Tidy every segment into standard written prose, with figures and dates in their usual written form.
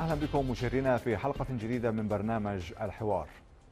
أهلا بكم مشاهدينا في حلقة جديدة من برنامج الحوار.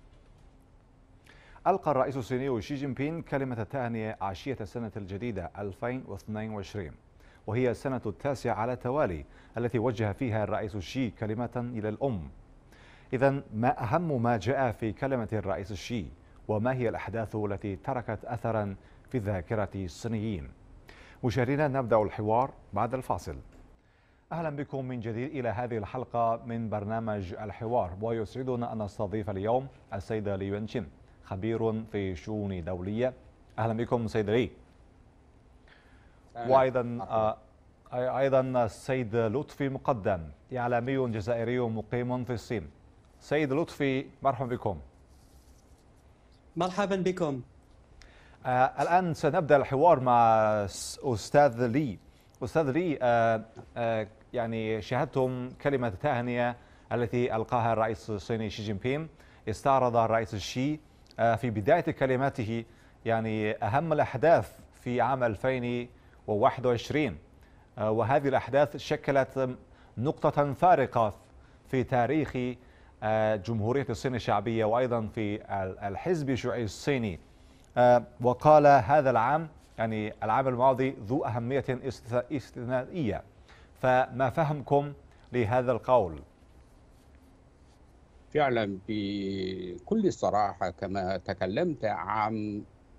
ألقى الرئيس الصيني شي جين بينغ كلمة التهنئة عشية السنة الجديدة 2022، وهي السنة التاسعة على التوالي التي وجه فيها الرئيس شي كلمة إلى الأم. إذن ما أهم ما جاء في كلمة الرئيس شي؟ وما هي الأحداث التي تركت أثرا في ذاكرة الصينيين؟ مشاهدينا، نبدأ الحوار بعد الفاصل. أهلا بكم من جديد إلى هذه الحلقة من برنامج الحوار، ويسعدنا أن نستضيف اليوم السيدة لي يونشين، خبير في شؤون دولية. أهلا بكم سيدة لي. وأيضا السيد لطفي مقدم، إعلامي جزائري مقيم في الصين. سيد لطفي، مرحبا بكم. مرحبا بكم. الآن سنبدأ الحوار مع أستاذ لي. أستاذ لي، يعني شاهدتم كلمة التهنئة التي ألقاها الرئيس الصيني شي جين بينغ. استعرض الرئيس شي في بداية كلماته يعني أهم الأحداث في عام 2021، وهذه الأحداث شكلت نقطة فارقة في تاريخ جمهورية الصين الشعبية وأيضا في الحزب الشيوعي الصيني. وقال هذا العام، يعني العام الماضي، ذو أهمية استثنائية. فما فهمكم لهذا القول؟ فعلا بكل صراحة كما تكلمت، عام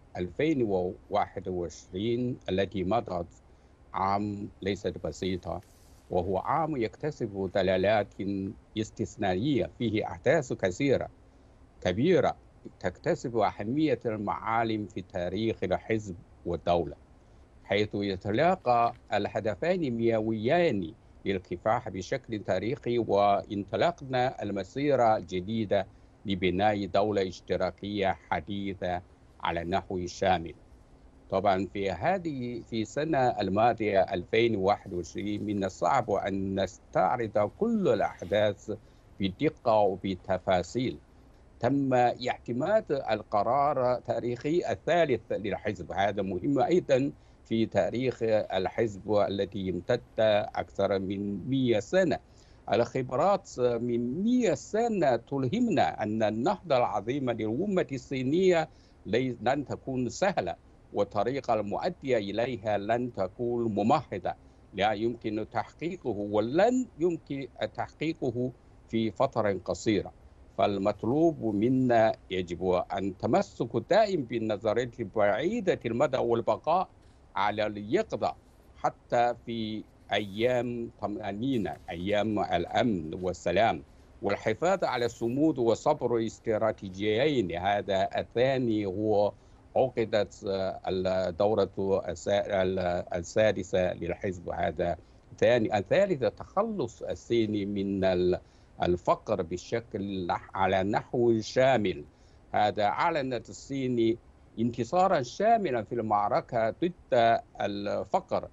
2021 التي مضت عام ليست بسيطة، وهو عام يكتسب دلالات استثنائية، فيه أحداث كبيرة تكتسب أهمية المعالم في تاريخ الحزب والدولة، حيث يتلاقى الهدفان المئويان للكفاح بشكل تاريخي، وانطلقنا المسيرة الجديدة لبناء دولة اشتراكية حديثة على النحو الشامل. طبعا في السنة الماضية 2021 من الصعب أن نستعرض كل الأحداث بدقة وبتفاصيل. تم اعتماد القرار التاريخي الثالث للحزب، هذا مهم أيضا في تاريخ الحزب الذي يمتد أكثر من 100 سنة. الخبرات من 100 سنة تلهمنا أن النهضة العظيمة للأمة الصينية لن تكون سهلة، والطريقة المؤدية إليها لن تكون ممهدة، لا يمكن تحقيقه ولن يمكن تحقيقه في فترة قصيرة. فالمطلوب منا يجب أن تمسك دائم بالنظرية بعيدة المدى والبقاء على اليقظة حتى في أيام طمأنينة، أيام الأمن والسلام، والحفاظ على الصمود وصبر استراتيجيين. هذا الثاني هو عقدت الدورة السادسة للحزب. هذا ثاني. الثالث تخلص الصين من الفقر بشكل على نحو شامل. هذا أعلنت الصين انتصارا شاملا في المعركة ضد الفقر،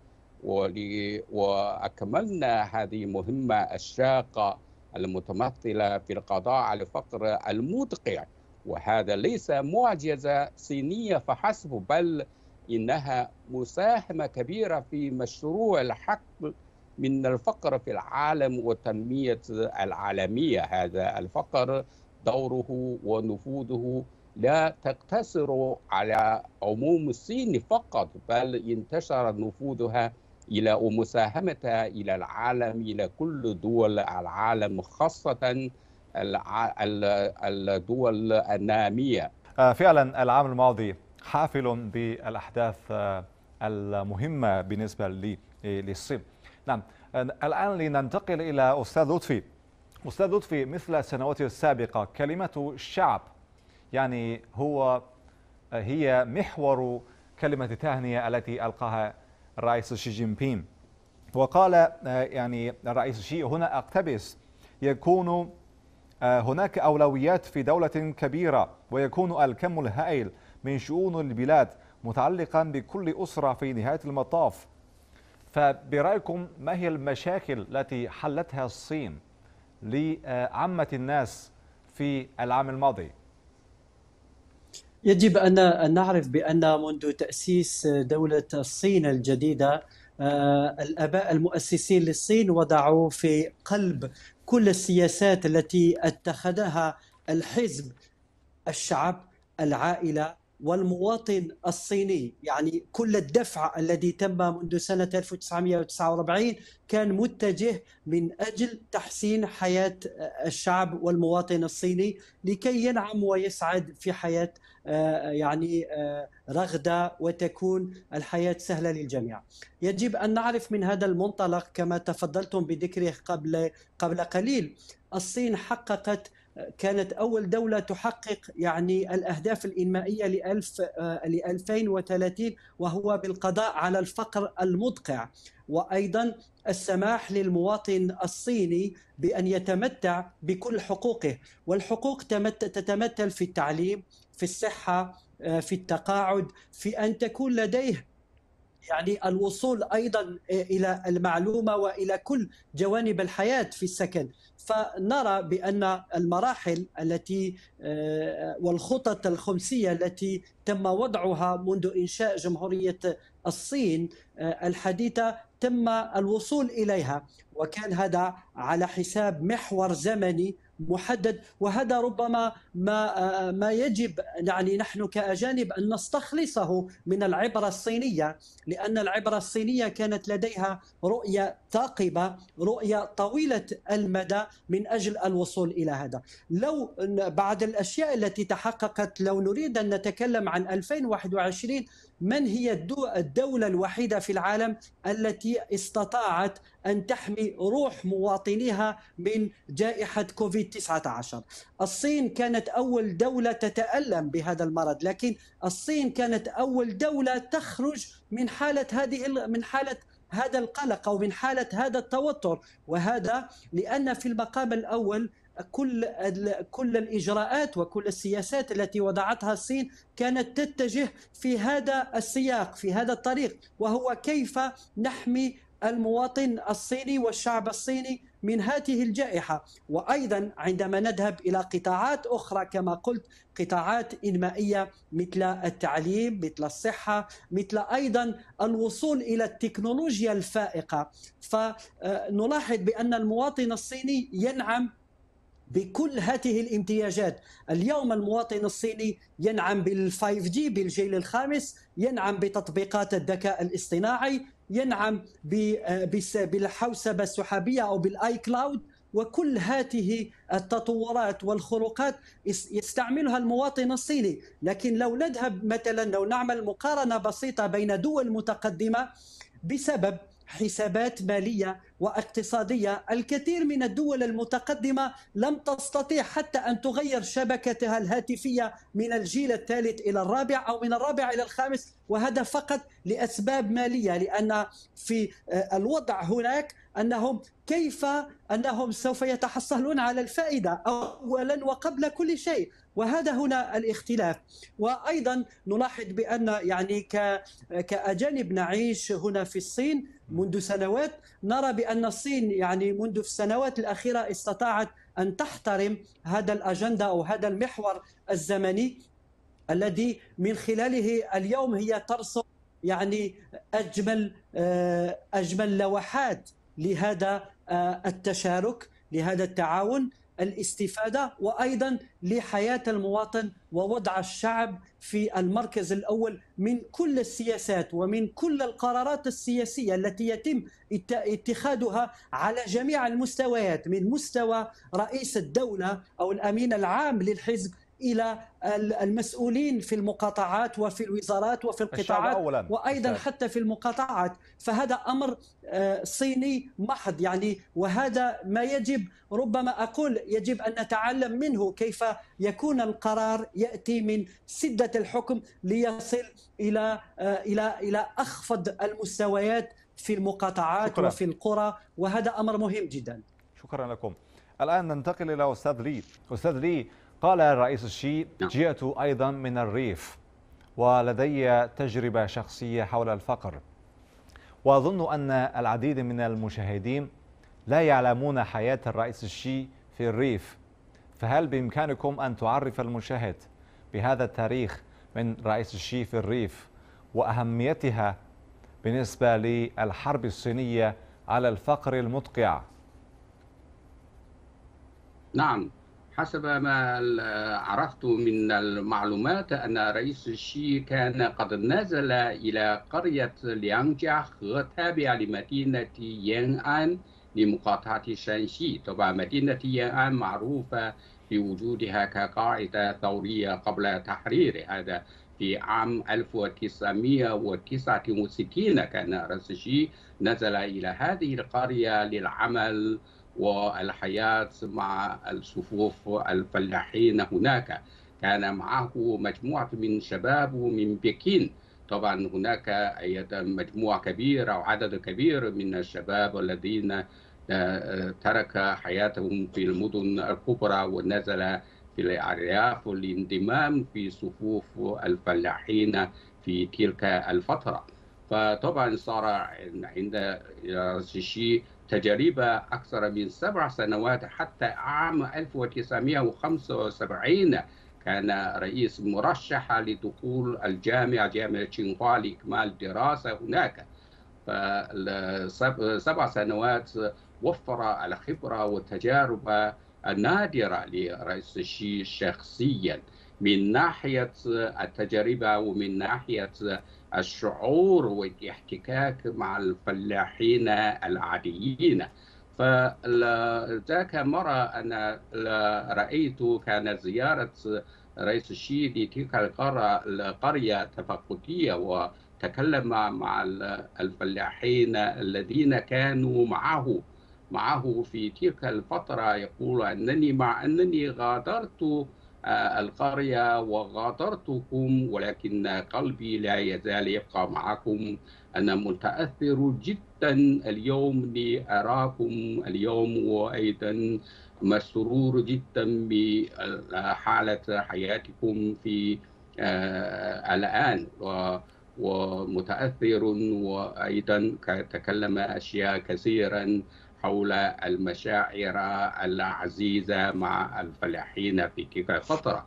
وأكملنا هذه المهمة الشاقة المتمثلة في القضاء على الفقر المدقع. وهذا ليس معجزة صينية فحسب، بل إنها مساهمة كبيرة في مشروع الحد من الفقر في العالم والتنمية العالمية. هذا الفقر دوره ونفوذه لا تقتصر على عموم الصين فقط، بل انتشر نفوذها إلى ومساهمتها إلى العالم، إلى كل دول العالم، خاصة الدول النامية. فعلا العام الماضي حافل بالأحداث المهمة بالنسبة للصين. نعم، الآن لننتقل إلى أستاذ لطفي. أستاذ لطفي، مثل السنوات السابقة كلمة الشعب يعني هي محور كلمة التهنئة التي ألقاها الرئيس شي جين بينغ. وقال يعني الرئيس شي هنا أقتبس: يكون هناك أولويات في دولة كبيرة، ويكون الكم الهائل من شؤون البلاد متعلقا بكل أسرة في نهاية المطاف. فبرأيكم ما هي المشاكل التي حلتها الصين لعامة الناس في العام الماضي؟ يجب أن نعرف بأن منذ تأسيس دولة الصين الجديدة، الآباء المؤسسين للصين وضعوا في قلب كل السياسات التي اتخذها الحزب، الشعب، العائلة والمواطن الصيني. يعني كل الدفع الذي تم منذ سنة 1949 كان متجه من أجل تحسين حياة الشعب والمواطن الصيني لكي ينعم ويسعد في حياة رغدة، وتكون الحياة سهلة للجميع. يجب أن نعرف من هذا المنطلق كما تفضلتم بذكره قبل قليل، الصين كانت أول دولة تحقق الأهداف الإنمائية ل 2030، وهو بالقضاء على الفقر المدقع، وأيضا السماح للمواطن الصيني بأن يتمتع بكل حقوقه. والحقوق تتمثل في التعليم، في الصحة، في التقاعد، في أن تكون لديه الوصول أيضا إلى المعلومة وإلى كل جوانب الحياة في السكن. فنرى بأن المراحل والخطط الخمسية التي تم وضعها منذ إنشاء جمهورية الصين الحديثة تم الوصول إليها، وكان هذا على حساب محور زمني محدد. وهذا ربما ما يجب نحن كأجانب أن نستخلصه من العبرة الصينية، لأن العبرة الصينية كانت لديها رؤية ثاقبة، رؤية طويلة المدى من أجل الوصول إلى هذا. لو بعد الأشياء التي تحققت، لو نريد أن نتكلم عن 2021، من هي الدولة الوحيدة في العالم التي استطاعت أن تحمي روح مواطنيها من جائحة كوفيد-19؟ الصين كانت أول دولة تتألم بهذا المرض، لكن الصين كانت أول دولة تخرج من حالة هذا القلق أو من حالة هذا التوتر. وهذا لأن في المقام الأول كل الإجراءات وكل السياسات التي وضعتها الصين كانت تتجه في هذا السياق، في هذا الطريق، وهو كيف نحمي المواطن الصيني والشعب الصيني من هذه الجائحة. وأيضا عندما نذهب إلى قطاعات أخرى كما قلت، قطاعات إنمائية مثل التعليم، مثل الصحة، مثل أيضا الوصول إلى التكنولوجيا الفائقة، فنلاحظ بأن المواطن الصيني ينعم بكل هذه الامتيازات. اليوم المواطن الصيني ينعم بال5G بالجيل الخامس، ينعم بتطبيقات الذكاء الاصطناعي، ينعم بالحوسبة السحابية أو بالآي كلاود، وكل هذه التطورات والخروقات يستعملها المواطن الصيني. لكن لو نذهب مثلا، لو نعمل مقارنة بسيطة بين دول متقدمة، بسبب حسابات مالية واقتصادية، الكثير من الدول المتقدمة لم تستطيع حتى أن تغير شبكتها الهاتفية من الجيل الثالث إلى الرابع أو من الرابع إلى الخامس، وهذا فقط لأسباب مالية، لأن في الوضع هناك كيف أنهم سوف يتحصلون على الفائدة أولا وقبل كل شيء، وهذا هنا الاختلاف. وأيضا نلاحظ بأن كأجانب نعيش هنا في الصين منذ سنوات، نرى بأن الصين منذ السنوات الأخيرة استطاعت أن تحترم هذا الأجندة أو هذا المحور الزمني الذي من خلاله اليوم هي ترسم أجمل لوحات لهذا التشارك، لهذا التعاون، الاستفادة، وأيضا لحياة المواطن ووضع الشعب في المركز الأول من كل السياسات ومن كل القرارات السياسية التي يتم اتخاذها على جميع المستويات، من مستوى رئيس الدولة أو الأمين العام للحزب إلى المسؤولين في المقاطعات وفي الوزارات وفي القطاعات، وأيضا حتى في المقاطعات. فهذا أمر صيني محض، وهذا ما يجب، ربما أقول يجب أن نتعلم منه كيف يكون القرار يأتي من سدة الحكم ليصل إلى أخفض المستويات في المقاطعات. شكرا. وفي القرى، وهذا أمر مهم جدا. شكرا لكم. الآن ننتقل إلى أستاذ لي. أستاذ لي، قال الرئيس الشي: جئت أيضا من الريف ولدي تجربة شخصية حول الفقر، وأظن أن العديد من المشاهدين لا يعلمون حياة الرئيس الشي في الريف، فهل بإمكانكم أن تعرف المشاهد بهذا التاريخ من رئيس الشي في الريف وأهميتها بالنسبة للحرب الصينية على الفقر المدقع؟ نعم، حسب ما عرفت من المعلومات أن رئيس الشي كان قد نزل إلى قرية ليانجاخ تابعة لمدينة يانآن لمقاطعة شانشي. طبعا مدينة يانآن معروفة بوجودها كقاعدة ثورية قبل تحرير هذا. في عام 1969 كان رئيس الشي نزل إلى هذه القرية للعمل والحياة مع الصفوف الفلاحين هناك. كان معه مجموعة من شباب من بكين. طبعا هناك أيضا مجموعة كبيرة وعدد كبير من الشباب الذين ترك حياتهم في المدن الكبرى ونزل في الأرياف للانضمام في صفوف الفلاحين في تلك الفترة. فطبعا صار عند الشيء تجربة أكثر من 7 سنوات. حتى عام 1975 كان رئيس مرشح لدخول جامعة تشينغهوا لإكمال الدراسة هناك. ف7 سنوات وفر الخبرة والتجارب النادرة لرئيس الشي شخصيا من ناحية التجربة ومن ناحية الشعور والاحتكاك مع الفلاحين العاديين. فذاك مرة أنا رأيت كان زيارة رئيس الشي لتلك القرية تفقدية، وتكلم مع الفلاحين الذين كانوا معه في تلك الفترة. يقول أنني غادرت القرية وغادرتكم، ولكن قلبي لا يزال يبقى معكم. أنا متأثر جدا اليوم لأراكم اليوم، وأيضا مسرور جدا بحالة حياتكم في الآن، ومتأثر. وأيضا تكلم أشياء كثيرا حول المشاعر العزيزة مع الفلاحين في تلك الفترة.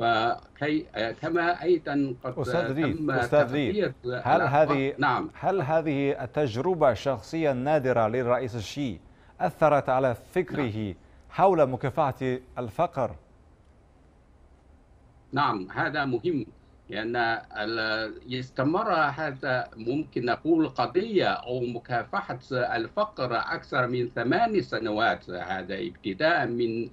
كما أيضا قد تم أستاذ نعم. هل هذه التجربة الشخصية النادرة للرئيس الشي أثرت على فكره حول مكافحة الفقر؟ نعم، هذا مهم، لأن يستمر هذا ممكن نقول قضية أو مكافحة الفقر أكثر من 8 سنوات. هذا ابتداء من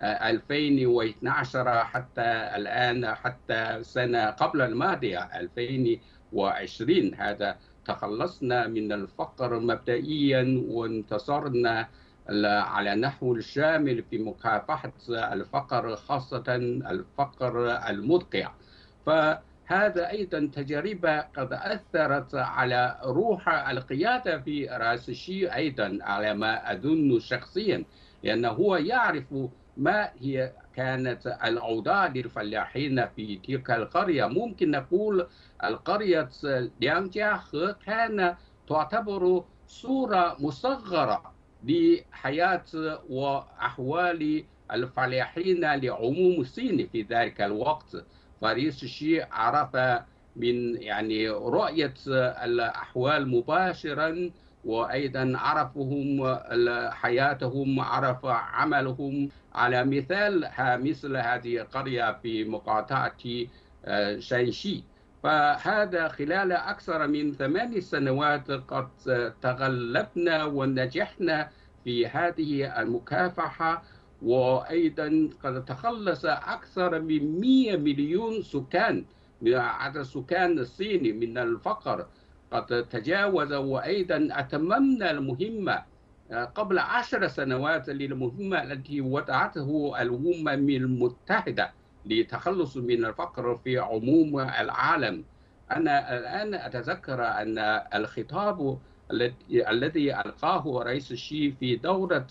2012 حتى الآن، حتى سنة قبل الماضية 2020. هذا تخلصنا من الفقر مبدئيا وانتصرنا على نحو الشامل في مكافحة الفقر، خاصة الفقر المدقع. فهذا أيضا تجربة قد أثرت على روح القيادة في رئيس الشي أيضا، على ما أظن شخصيا، لأنه هو يعرف ما هي كانت الأوضاع للفلاحين في تلك القرية. ممكن نقول القرية ليانجاخ كان تعتبر صورة مصغرة لحياة وأحوال الفلاحين لعموم الصين في ذلك الوقت. فرئيس الشي عرف من رؤية الأحوال مباشرا، وأيضا عرفهم حياتهم، عرف عملهم، على مثل هذه القرية في مقاطعة شانشي. فهذا خلال أكثر من 8 سنوات قد تغلبنا ونجحنا في هذه المكافحة، وأيضا قد تخلص أكثر من 100 مليون سكان من عدد سكان الصين من الفقر. قد تجاوز، وأيضا أتممنا المهمة قبل 10 سنوات للمهمة التي وضعته الأمم المتحدة للتخلص من الفقر في عموم العالم. أنا الآن أتذكر أن الخطاب الذي ألقاه رئيس الشي في دورة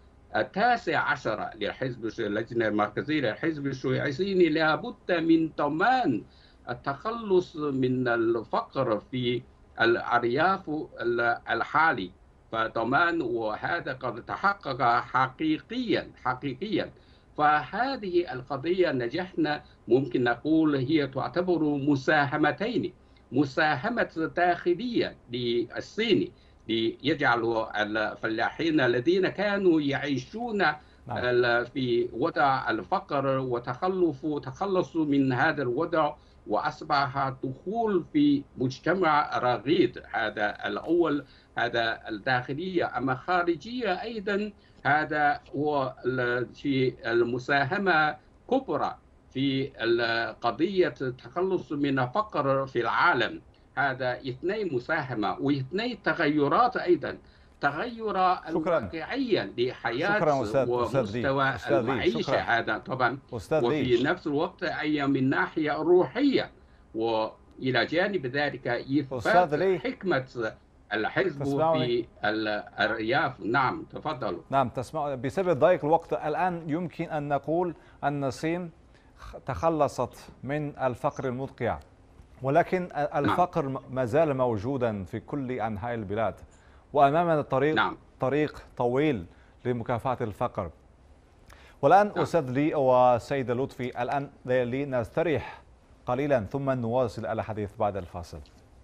19 للحزب اللجنة المركزية للحزب الشيوعي لابد من ضمان التخلص من الفقر في الأرياف الحالي، فضمان، وهذا قد تحقق حقيقيا. فهذه القضية نجحنا، ممكن نقول هي تعتبر مساهمتين: مساهمة داخلية للصين ليجعل الفلاحين الذين كانوا يعيشون في وضع الفقر تخلص من هذا الوضع، وأصبح دخول في مجتمع رغيد. هذا الأول، هذا الداخلية. أما خارجية أيضا، هذا هو في المساهمة كبرى في قضية التخلص من الفقر في العالم. هذا اثنين مساهمة واثنين تغيرات أيضا، تغير الواقعيا لحياة ومستوى المعيشة. هذا طبعا، وفي نفس الوقت أي من ناحية الروحية، وإلى جانب ذلك إثبات حكمة الحزب في الأرياف. نعم تفضلوا. نعم تسمع. بسبب ضيق الوقت الآن يمكن أن نقول أن الصين تخلصت من الفقر المدقع، ولكن الفقر ما زال موجودا في كل أنحاء البلاد، وأمامنا طريق طويل لمكافحة الفقر. والآن أستاذ لي وسيد لطفي، الآن لنستريح قليلا ثم نواصل الحديث بعد الفاصل.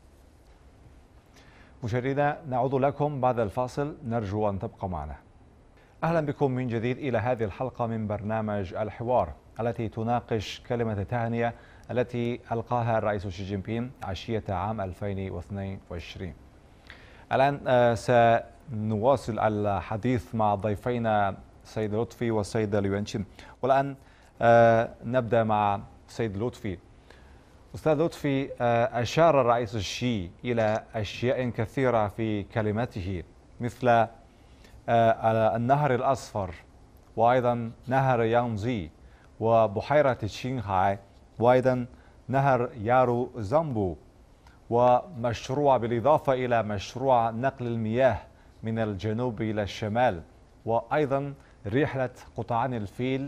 مشاهدينا نعود لكم بعد الفاصل، نرجو أن تبقوا معنا. أهلا بكم من جديد إلى هذه الحلقة من برنامج الحوار، التي تناقش كلمة التهنئة التي ألقاها الرئيس شي جين بينغ عشية عام 2022. الآن سنواصل الحديث مع ضيفينا سيد لطفي والسيدة لي وينشين. والآن نبدأ مع سيد لطفي. أستاذ لطفي، أشار الرئيس الشي إلى أشياء كثيرة في كلمته، مثل النهر الأصفر، وأيضا نهر يانغزي، وبحيرة تشينغهاي، وأيضا نهر يارو زامبو، ومشروع بالإضافة إلى مشروع نقل المياه من الجنوب إلى الشمال، وأيضا رحلة قطعان الفيل،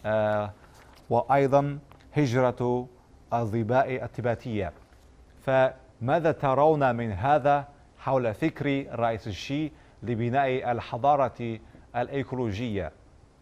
وأيضا هجرة الظباء التباتية. فماذا ترون من هذا حول فكر الرئيس الشي لبناء الحضارة الإيكولوجية؟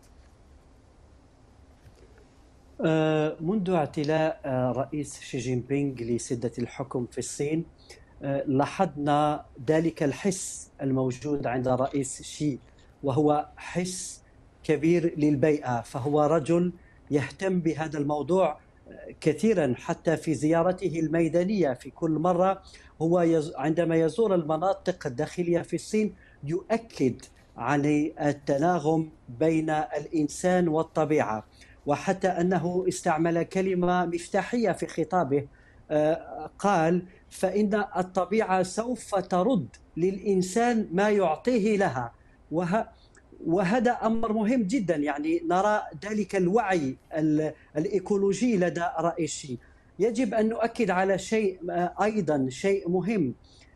منذ اعتلاء رئيس شي جين بينغ لسدة الحكم في الصين، لاحظنا ذلك الحس الموجود عند الرئيس شي، وهو حس كبير للبيئة. فهو رجل يهتم بهذا الموضوع كثيرا، حتى في زيارته الميدانية في كل مرة هو عندما يزور المناطق الداخلية في الصين يؤكد على التناغم بين الإنسان والطبيعة، وحتى أنه استعمل كلمة مفتاحية في خطابه، قال: فإن الطبيعة سوف ترد للإنسان ما يعطيه لها. وهذا أمر مهم جدا، يعني نرى ذلك الوعي الإيكولوجي لدى رئيس شي. يجب أن نؤكد على شيء أيضا، شيء مهم.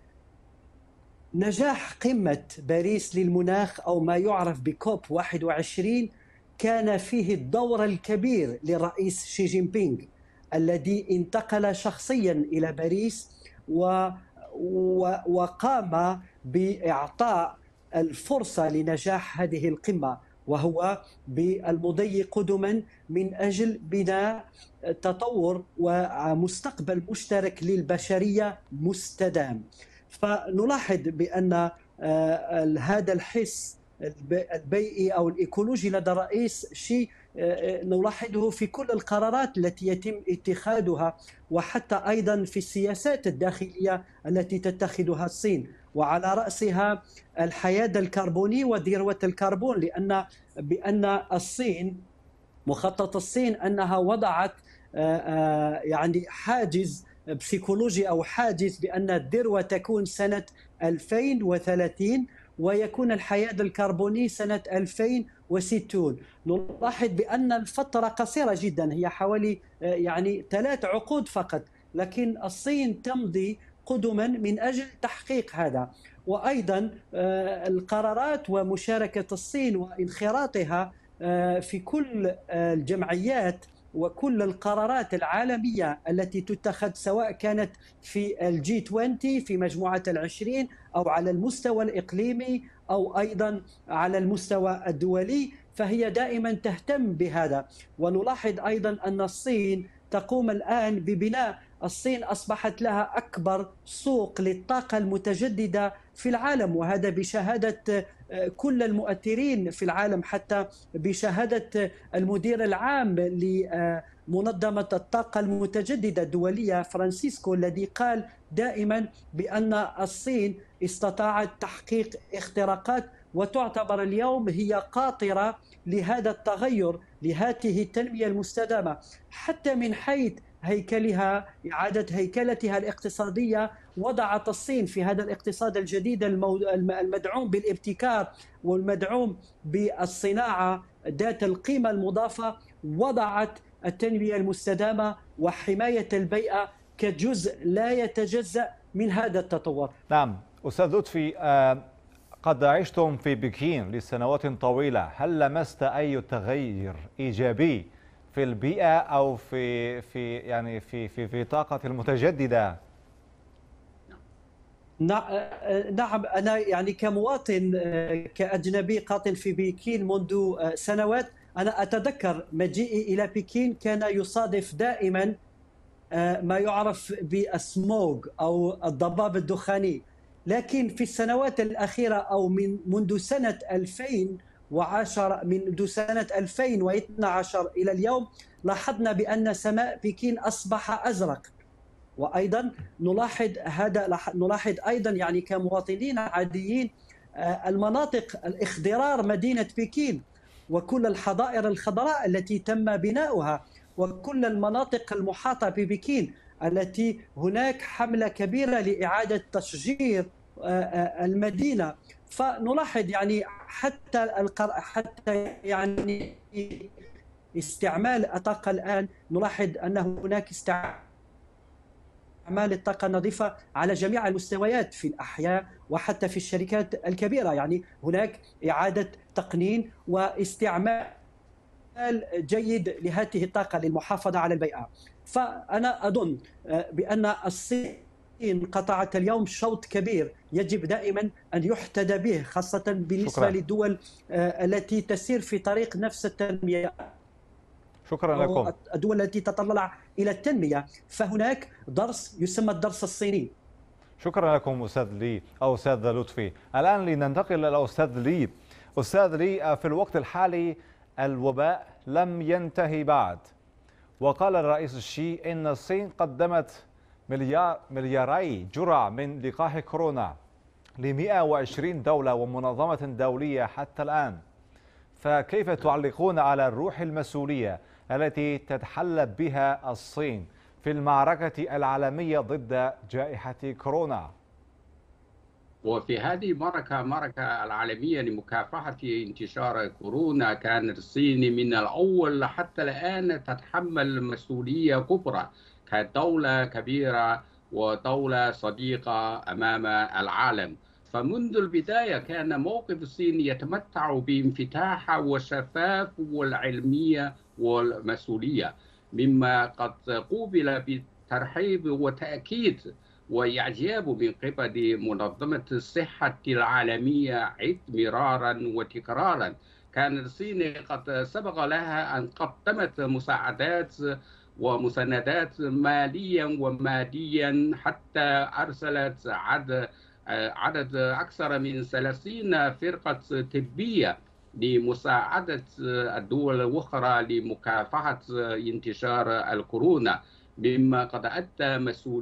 نجاح قمة باريس للمناخ أو ما يعرف بكوب 21 كان فيه الدور الكبير للرئيس شي جين بينغ، الذي انتقل شخصيا إلى باريس وقام بإعطاء الفرصة لنجاح هذه القمة، وهو بالمضي قدما من أجل بناء تطور ومستقبل مشترك للبشرية مستدام. فنلاحظ بأن هذا الحس البيئي أو الإيكولوجي لدى الرئيس شي نلاحظه في كل القرارات التي يتم اتخاذها، وحتى أيضا في السياسات الداخلية التي تتخذها الصين، وعلى رأسها الحياد الكربوني وذروة الكربون. بأن الصين، مخطط الصين أنها وضعت يعني حاجز بسيكولوجي أو حاجز بأن الذروة تكون سنة 2030 ويكون الحياد الكربوني سنة 2060. نلاحظ بأن الفترة قصيرة جدا، هي حوالي يعني 3 عقود فقط، لكن الصين تمضي قدما من أجل تحقيق هذا. وأيضا القرارات ومشاركة الصين وانخراطها في كل الجمعيات وكل القرارات العالمية التي تتخذ، سواء كانت في الجي 20 في مجموعة ال20 أو على المستوى الإقليمي أو أيضا على المستوى الدولي، فهي دائما تهتم بهذا. ونلاحظ أيضا أن الصين تقوم الآن ببناء الصين أصبحت لها أكبر سوق للطاقة المتجددة في العالم، وهذا بشهادة كل المؤثرين في العالم، حتى بشهادة المدير العام لمنظمة الطاقة المتجددة الدولية فرانسيسكو، الذي قال دائما بأن الصين استطاعت تحقيق اختراقات وتعتبر اليوم هي قاطرة لهذا التغير، لهذه التنمية المستدامة، حتى من حيث هيكلها، إعادة هيكلتها الاقتصادية. وضعت الصين في هذا الاقتصاد الجديد المدعوم بالابتكار والمدعوم بالصناعة ذات القيمة المضافة، وضعت التنمية المستدامة وحماية البيئة كجزء لا يتجزأ من هذا التطور. نعم أستاذ لطفي، قد عشتم في بكين لسنوات طويلة، هل لمست أي تغير إيجابي في البيئة أو في طاقة المتجددة؟ نعم، أنا يعني كمواطن كأجنبي قاطن في بكين منذ سنوات، أنا أتذكر مجيئي إلى بكين كان يصادف دائما ما يعرف بالسموغ أو الضباب الدخاني، لكن في السنوات الأخيرة أو منذ سنة 2012 إلى اليوم لاحظنا بأن سماء بكين أصبح أزرق. وأيضا نلاحظ أيضا يعني كمواطنين عاديين المناطق الاخضرار مدينة بكين وكل الحظائر الخضراء التي تم بناؤها وكل المناطق المحاطة ببكين التي هناك حملة كبيرة لإعادة تشجير المدينة. فنلاحظ يعني حتى يعني استعمال الطاقة الآن، نلاحظ أن هناك استعمال الطاقة النظيفة على جميع المستويات في الأحياء وحتى في الشركات الكبيرة، يعني هناك إعادة تقنين واستعمال جيد لهذه الطاقة للمحافظة على البيئة. فأنا أظن بأن الصين قطعت اليوم شوط كبير يجب دائما أن يحتذى به، خاصة بالنسبة للدول التي تسير في طريق نفس التنمية. شكرا لكم. الدول التي تتطلع إلى التنمية، فهناك درس يسمى الدرس الصيني. شكرا لكم أستاذ لي أو أستاذ لطفي. الآن لننتقل إلى أستاذ لي. أستاذ لي، في الوقت الحالي الوباء لم ينتهي بعد، وقال الرئيس الشي إن الصين قدمت ملياري جرعة من لقاح كورونا ل 120 دولة ومنظمة دولية حتى الآن، فكيف تعلقون على الروح المسؤولية التي تتحلى بها الصين في المعركة العالمية ضد جائحة كورونا؟ وفي هذه المعركة العالمية لمكافحة انتشار كورونا، كانت الصين من الأول حتى الآن تتحمل مسؤولية كبرى كدولة كبيرة ودولة صديقة أمام العالم. فمنذ البداية كان موقف الصين يتمتع بانفتاح وشفاف والعلمية والمسؤولية، مما قد قوبل بترحيب وتأكيد وإعجاب من قبل منظمة الصحة العالمية مرارا وتكرارا. كانت الصين قد سبق لها أن قدمت مساعدات ومساندات ماليا وماديا، حتى أرسلت عدد أكثر من 30 فرقة طبية لمساعدة الدول الأخرى لمكافحة انتشار الكورونا، مما قد أدى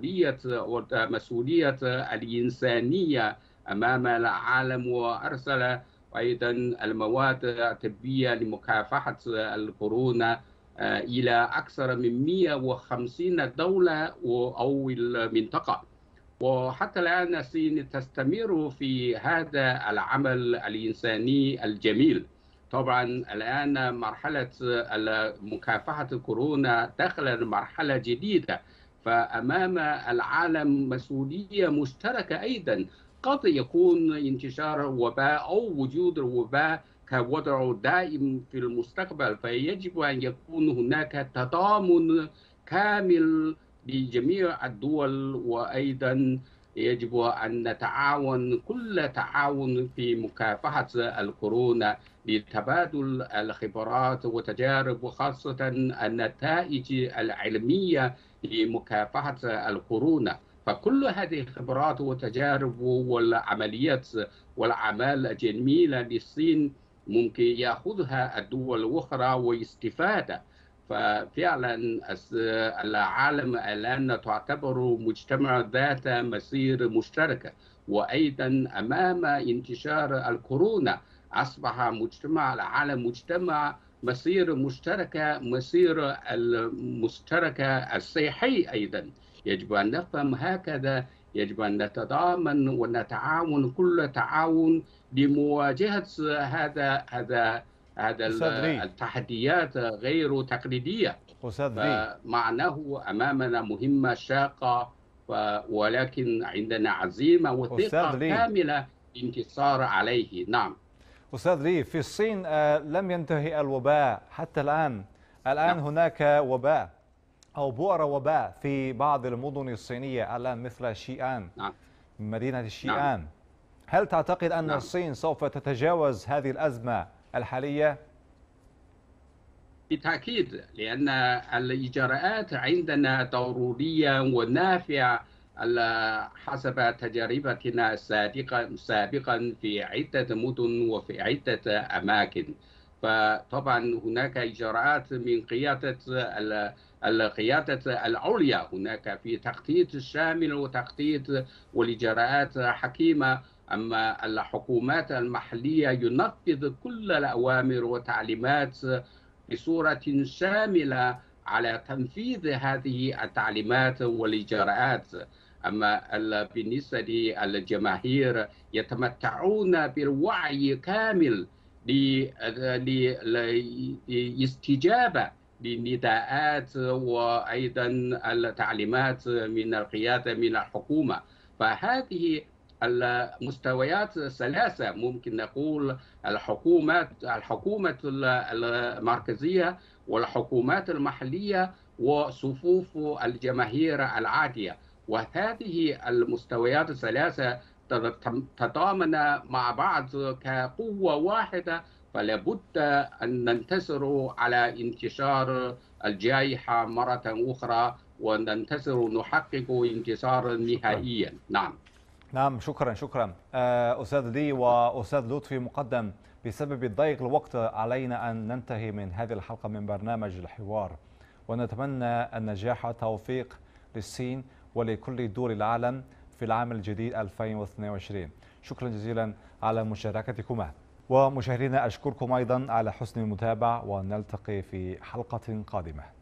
مسؤولية الإنسانية أمام العالم، وأرسل أيضا المواد الطبية لمكافحة الكورونا إلى أكثر من 150 دولة أو المنطقة. وحتى الآن الصين تستمر في هذا العمل الإنساني الجميل. طبعا الآن مرحلة مكافحة كورونا دخلت مرحلة جديدة، فأمام العالم مسؤولية مشتركة أيضا. قد يكون انتشار وباء أو وجود الوباء كوضع دائم في المستقبل، فيجب أن يكون هناك تضامن كامل لجميع الدول، وأيضا يجب أن نتعاون كل تعاون في مكافحة الكورونا لتبادل الخبرات والتجارب، وخاصة النتائج العلمية لمكافحة الكورونا. فكل هذه الخبرات والتجارب والعمليات والأعمال الجميلة للصين ممكن يأخذها الدول الأخرى ويستفاد. ففعلا العالم الآن تعتبر مجتمع ذات مسير مشتركة، وأيضا أمام انتشار الكورونا أصبح مجتمع العالم مجتمع مسير مشتركة، مسير المشتركة الصحي أيضا. يجب أن نفهم هكذا، يجب أن نتضامن ونتعاون كل تعاون لمواجهة هذا التحديات غير تقليدية. فمعناه أمامنا مهمة شاقة، ولكن عندنا عزيمة وثقة كاملة للانتصار عليه. نعم أستاذ لي، في الصين لم ينتهي الوباء حتى الآن. نعم. هناك وباء أو بؤر وباء في بعض المدن الصينية الآن مثل شيئان. نعم. مدينة شيئان. نعم. هل تعتقد أن الصين سوف تتجاوز هذه الأزمة الحالية؟ بالتأكيد، لأن الإجراءات عندنا ضرورية ونافعة حسب تجربتنا سابقا في عدة مدن وفي عدة أماكن. فطبعا هناك إجراءات من القيادة العليا، هناك في تخطيط شامل وتخطيط والإجراءات حكيمة. أما الحكومات المحلية ينفذ كل الأوامر والتعليمات بصورة شاملة على تنفيذ هذه التعليمات والإجراءات. أما بالنسبة للجماهير يتمتعون بالوعي كامل للاستجابة للنداءات وأيضا التعليمات من القيادة من الحكومة. فهذه المستويات ثلاثة، ممكن نقول الحكومة المركزية والحكومات المحلية وصفوف الجماهير العادية. وهذه المستويات الثلاثة تتضامن مع بعض كقوة واحدة، فلا بد أن ننتصر على انتشار الجائحة مرة أخرى وننتصر نحقق انتصارا نهائيا. نعم، شكرا أستاذ لي وأستاذ لطفي مقدم. بسبب ضيق الوقت علينا أن ننتهي من هذه الحلقة من برنامج الحوار، ونتمنى النجاح والتوفيق للصين ولكل دول العالم في العام الجديد 2022. شكرا جزيلا على مشاركتكما، ومشاهدينا أشكركم أيضا على حسن المتابعة، ونلتقي في حلقة قادمة.